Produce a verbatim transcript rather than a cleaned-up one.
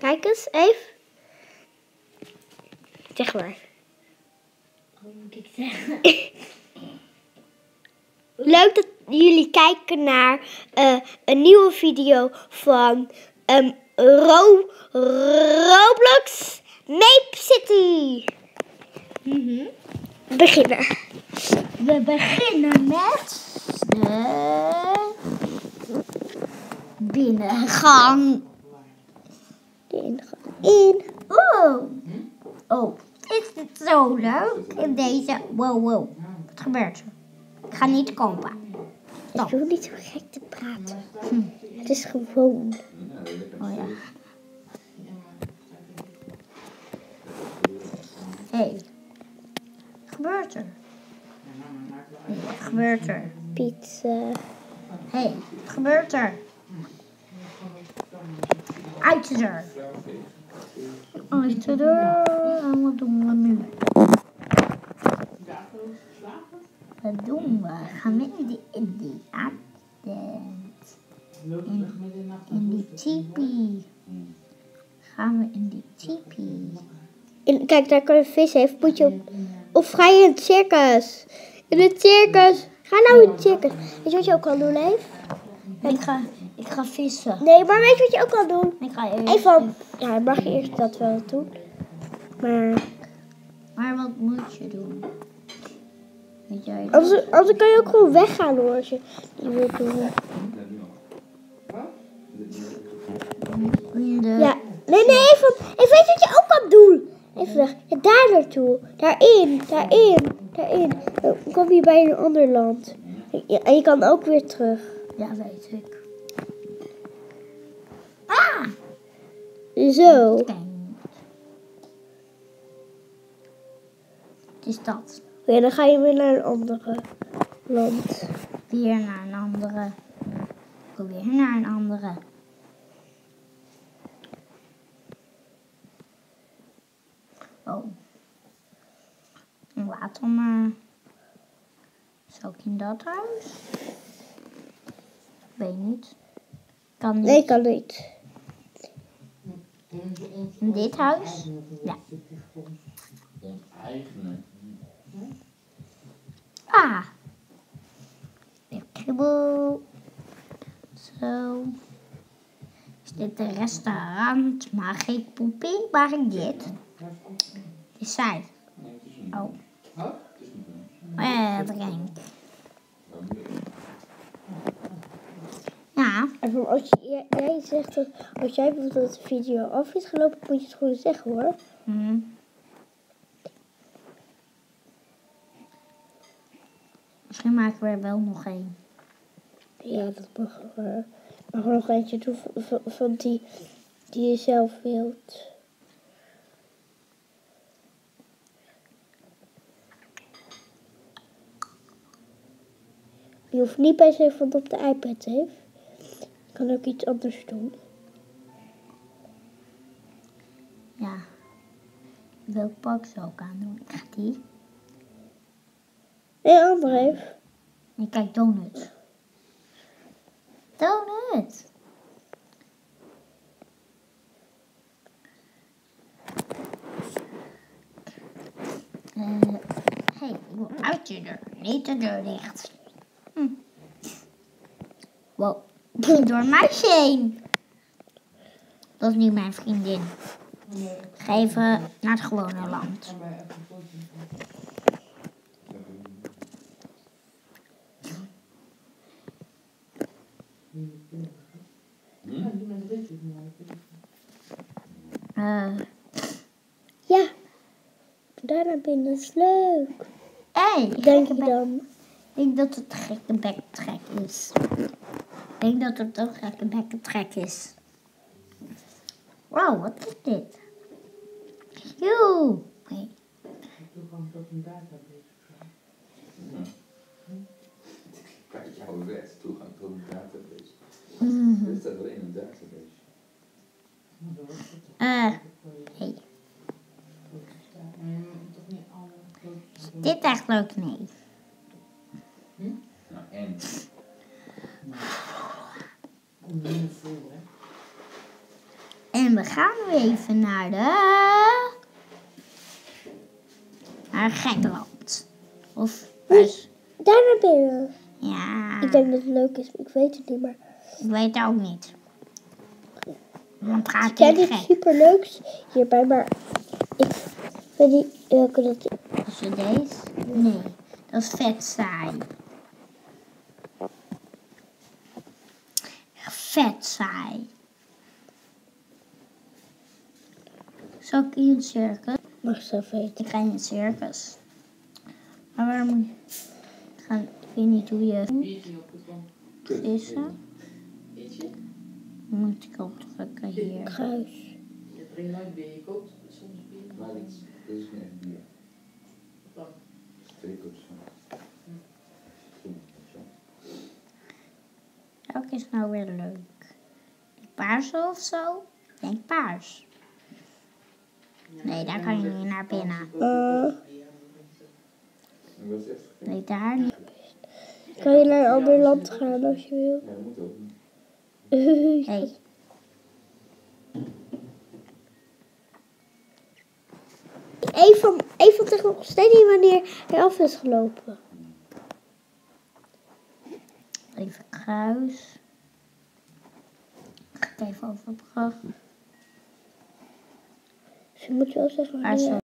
Kijk eens, even. Zeg maar. Wat moet ik zeggen? Leuk dat jullie kijken naar uh, een nieuwe video van um, Ro Roblox Mape City. Mm-hmm. Beginnen. We beginnen met de binnengang. De ingang in. Oh, oh, is het zo leuk in deze? Wow, wow. Wat gebeurt er? Ik ga niet kopen. Ik wil niet zo gek te praten. Hm. Het is gewoon. Oh ja. Hé, hey. Wat gebeurt er? Wat gebeurt er? Pizza. Hé, hey, wat gebeurt er? Uit de deur. Uit de deur. En wat doen we nu? Wat doen we? Gaan we in die, in die advent. In, in die tipi. Gaan we in die tipi. In, kijk, daar kan je vis heeft. Moet je op. Of ga je in het circus? In het circus. Ga nou in het circus. Weet je wat je ook kan doen, Leef? Ik ga, ik ga vissen. Nee, maar weet je wat je ook kan doen? Ik ga eerst... Even. Ja, mag je eerst dat wel doen. Maar. Maar wat moet je doen? Weet jij dat? Anders, anders kan je ook gewoon weggaan hoor. Als je die wilt doen. In de... Ja. Nee, nee, even. Ik weet wat je ook kan doen. Even weg. Ja, daar naartoe. Daarin. Daarin. Daarin. Dan kom je bij een ander land. Ja, en je kan ook weer terug. Ja, weet ik. Ah! Zo. Kijk. Wat is dat? Ja, dan ga je weer naar een andere land. Weer naar een andere. Weer naar een andere. Oh. Laat dan maar. Zal ik in dat huis? Weet niet. Kan niet. Nee, kan niet. In dit huis? Ja. Ah. Kribbel. Zo. Is dit een restaurant? Mag ik poepie? Mag ik dit? Is zij. Oh. Eh, drink. Ja. En als je, jij zegt dat als jij bijvoorbeeld dat de video af is gelopen, moet je het gewoon zeggen hoor. Hmm. Misschien maken we er wel nog één. Ja, dat mag er. Mag er nog eentje doen van, van die die je zelf wilt. Je hoeft niet bij zijn van op de iPad heeft. Je kan ook iets anders doen. Ja. Welk pak zou ik aan doen? Ik ga die. Nee, ander heeft. Nee, kijk, donut. Donut. Uh, hey, ik wil uit de deur. Niet de deur dicht. Hm. Wow. Door een muisje heen. Dat is niet mijn vriendin. Ga even naar het gewone land. Uh, Ja. Daar naar binnen is leuk. Hé, hey, Denk je dan? Ik denk dat het een gekke bektrek is. Ik denk dat het een gekke bektrek is. Wow, wat is dit? Joe. Hey. Toegang tot een database. Kijk, jouw wet, toegang tot een database. Mm-hmm. Dit staat wel in een database. Uh, hey. Is dit echt leuk? Nee. Hm? Nou, en? En En we gaan weer even naar de... Naar Gekland. Of... Dus, Daar naar binnen. ja, Ik denk dat het leuk is. Ik weet het niet, maar... ik weet het ook niet. Want het gaat Ik ken heel iets gek. superleuks hierbij, maar... Ik weet niet welke dat is. Is het deze? Nee, dat is vet saai. Vet saai. Zal ik in het circus? Mag zelf weten. Ik ga in het circus. Maar waar moet je... Ik, ga... ik weet niet hoe je... Biertje opgekomen. Vissen. Eetje? Moet ik op drukken hier. Kruis. Je drinkt nooit bier. Je koopt soms bier. Maar dit is, dit is niet echt bier. Dan. Steek of zo. Citroen, zo. Welke is nou weer leuk? Die paarse of zo? Ik denk paars. Nee, daar kan je niet naar binnen. Uh, En dat is echt geen... Nee, daar niet. kan je naar een ander land gaan als je wil? Ja, dat moet ook niet. Hey. Even, even tegen nog steeds niet wanneer hij af is gelopen. Even kruis. Ik ga even over de brug. Dus je moet wel zeggen Waar wanneer. is